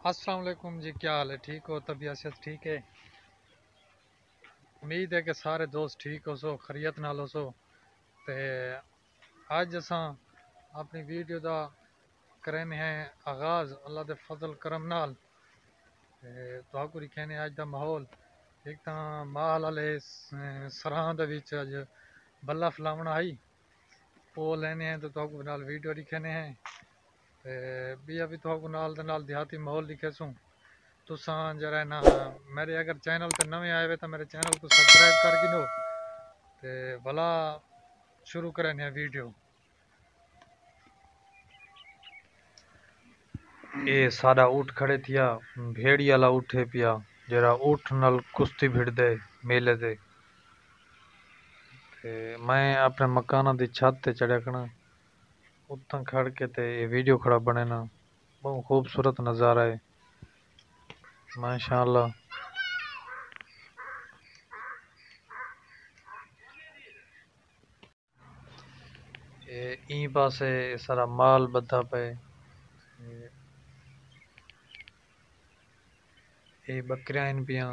अस्सलाम वालेकुम जी, क्या हाल है? ठीक हो? तबीयत सेहत ठीक है? उम्मीद है कि सारे दोस्त ठीक हो सो, खैरियत नाल हो सो। ते अज असां अपनी वीडियो का करने हैं आगाज़ अल्लाह के फजल करम नाल। तुहाकू दिखाने अज का माहौल एक तो माल वाले सराह दे विच अज बल्ला फलावना आई वो लेने हैं, तो तुहाकू नाल वीडियो दिखाने हैं। भी अभी तुहाकू नाल दे नाल देहाती माहौल दिखे सूँ। तुसां जरा ना मेरे अगर चैनल ते नवे आए हुए तो मेरे चैनल को सब्सक्राइब कर गिनो ते भला शुरू करें वीडियो। ये सारा ऊँट खड़े थिया, भेड़ी वाला ऊँट है पिया जरा ऊँट नाल कुश्ती भिड़ दे मेले दे। ते मैं अपने मकाना दी छत ते चढ़िया कना उत्थां खड़ के ते ये वीडियो खड़ा बने ना। बहुत खूबसूरत नज़ारा है माशाअल्लाह। ई पासे सारा माल बधा पे, ये बकरियां इन पिया।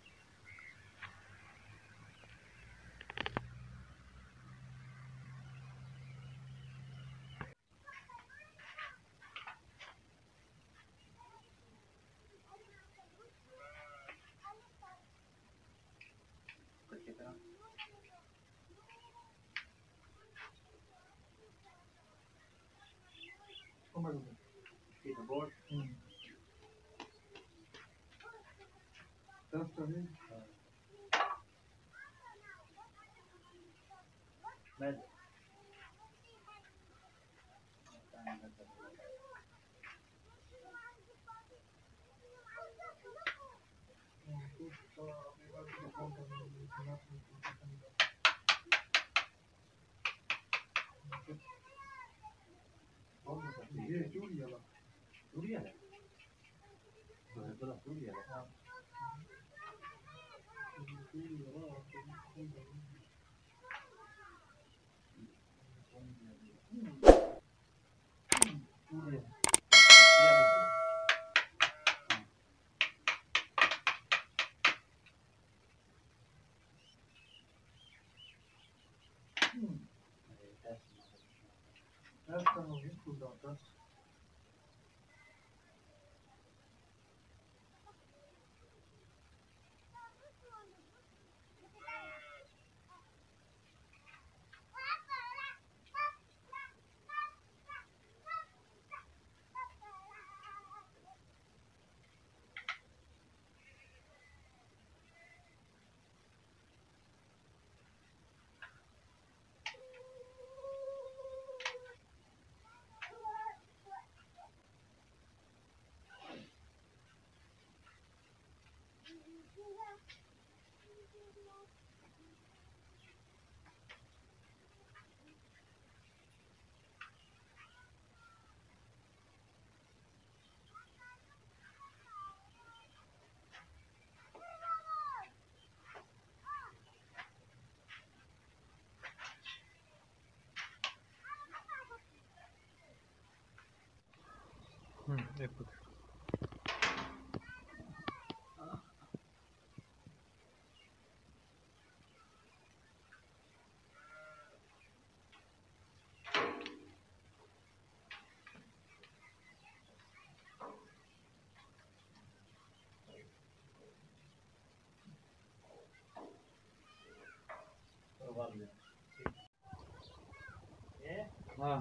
हाँ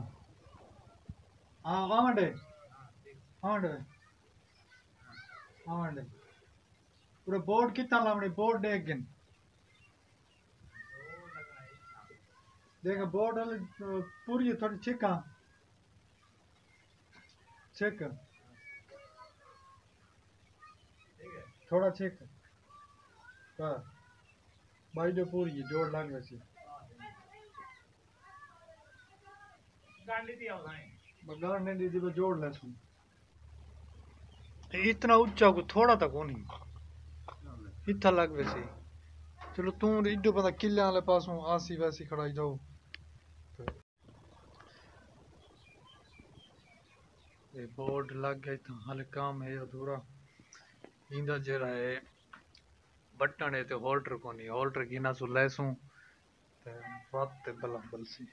हाँ वामंडे वामंडे वामंडे पूरा बोर्ड कितना लामड़े बोर्ड देख गिन देखा बोर्ड वाले पूरी थोड़ी छिका चेक थोड़ा चेक हाँ भाई जो पूरी जोड़ लाग वैसे गाड़ ने दी थी जोड़ ले सुन इतना ऊंचा को थोड़ा तक होनी इतना लग वैसे। चलो तू इधर पता किले वाले पासों आसी वैसी खड़ाई जाओ। ये बोर्ड लग गया तो हाले काम है अधूरा। इंदा जरा है बटन है तो होल्डर को नहीं, होल्डर की ना सु लैसू ते बात ते बला बलसी।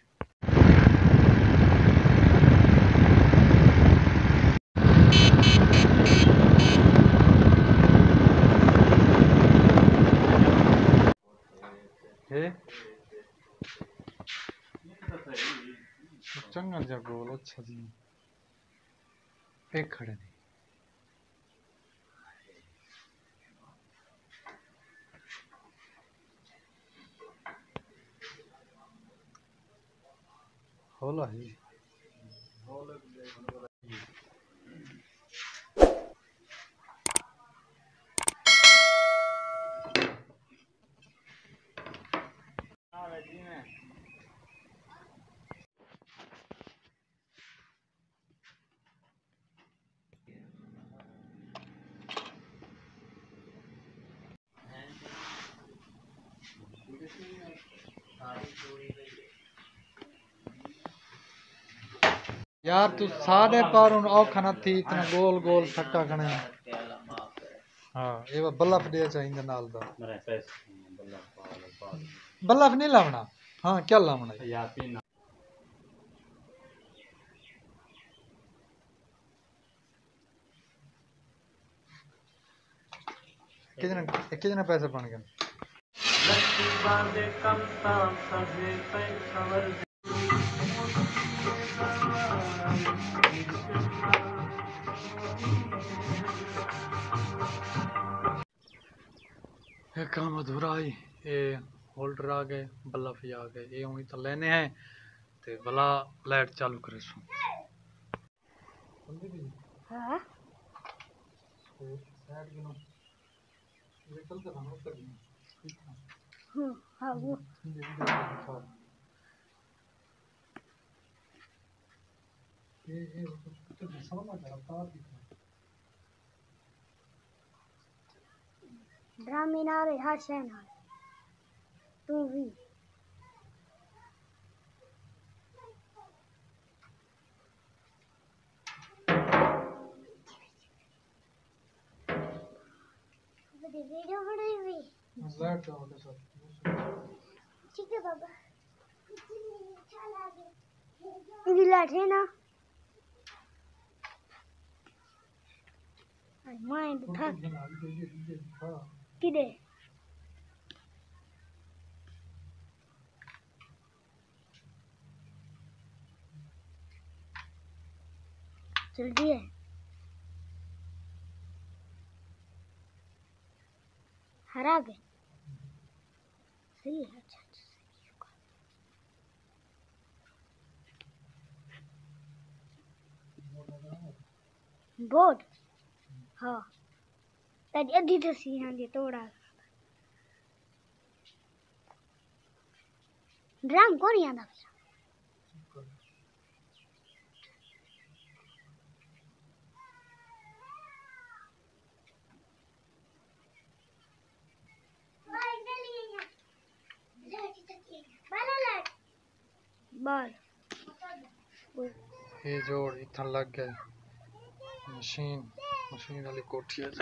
है चंगा जा गोल अच्छा जी एक खड़े नहीं। होला है यार तू साढ़े पार औखा ना थी इतना गोल गोल थक्का खने। हाँ ये बल्लफ दे चाहिए नाल दा बल्लफ नहीं लावना। हाँ क्या लावना कितने कितने पैसे बन गए। ये काम अधूरा है। ये होल्डर आ गए बल्ब भी आ गए ये उन्हीं तो लेने हैं ते भला लाइट चालू करे सो। हाँ हाँ वो ड्रामे ना रहे हर शय ना तू भी वीडियो बनाई हुई लाइट का होता सब ठीक है बाबा ये लाइट है ना माइंड था किधे जल्दी है हरा गए सही है। अच्छा बोर्ड हाँ तेरी अधी तो सी हाँ जी तोड़ा ड्राम कौन याद आ बाल ये जोड़ इतना लग गए मशीन मशीन वाली कोठी है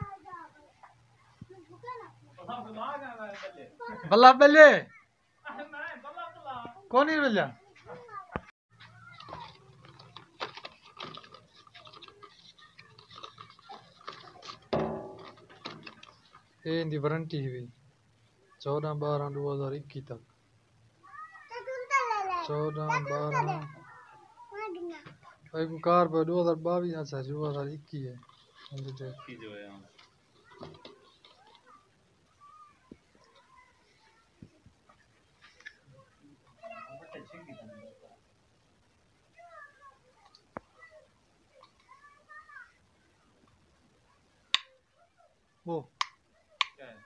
बल्ला पहले कौन ही मिल जा ये इनकी वारंटी हुई 14/12/2021 तक 14/12 एक कार पर 2022 अच्छा 2021 है जो है वो क्या है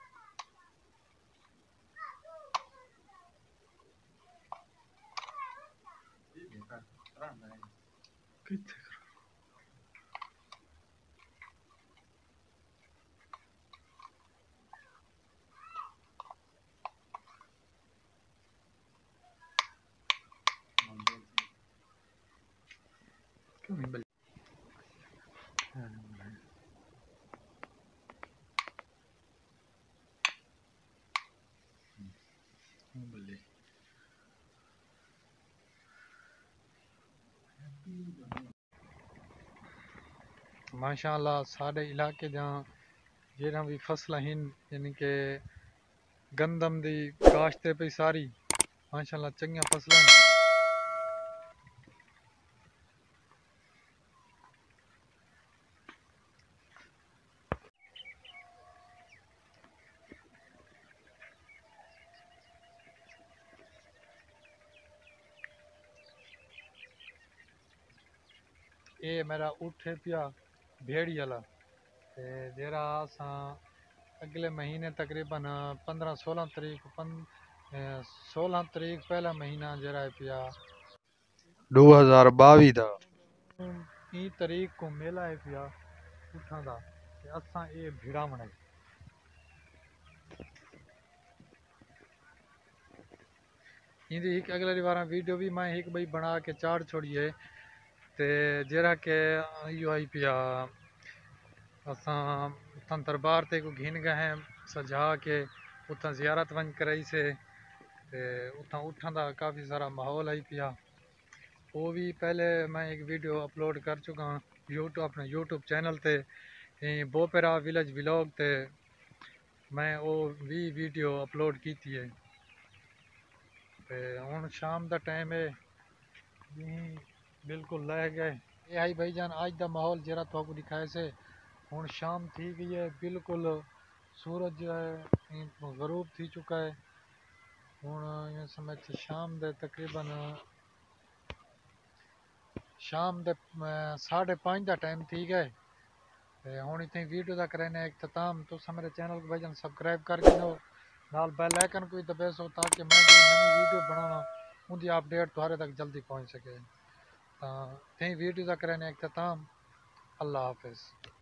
कितने क्यों नहीं माशाअल्लाह साढ़े इलाके जहाँ जेड़ा भी फसलां हिन यानी कि गंदम दी काश्त पे सारी माशाअल्लाह चंगियां फसलां न। ये मेरा ऊँट है पिया भेड़ी वाला ते जेरा असां अगले महीने तकरीबन 15-16 तरीक 16 तरीक पहला महीना जरा है पिया 2022 दा 30 तरीक को मेला है पिया ऊँटां दा ते असां ये भिड़ावण है। इंदी एक अगले बार वीडियो भी मैं एक बई बना के चाड़ छोड़िए ते जरा के इो आई पिया असां उतां दरबार ते को घिन गए सजा के उतां जियारत वन कराई से ते उतां ऊँटां दा काफ़ी सारा माहौल आई पिया। वो भी पहले मैं एक वीडियो अपलोड कर चुका हाँ यूट्यूब अपने यूट्यूब चैनल ते बोपेरा विलेज व्लॉग ते मैं वो भी वीडियो अपलोड की थी है। ते हुण शाम दा टाइम है बिल्कुल लह गए ये आई भाईजान आज दा माहौल जरा तो दिखाए से हुण शाम थी गई है बिल्कुल सूरज जो है गरूब थी चुका है। हुण इस समय शाम दे तकरीबन शाम दे 5:30 का टाइम थी गए ते हुण इतनी वीडियो दा करने इख्तिताम तुस मेरे चैनल को भाईजान सब्सक्राइब करके नो नाल बेल आइकन को भी दबे सो ताकि मैं कोई नवी वीडियो बनावा उनकी अपडेट तुम्हारे तक जल्दी पहुँच सके। वीडियो का करने इख्तिताम। अल्लाह हाफिज़।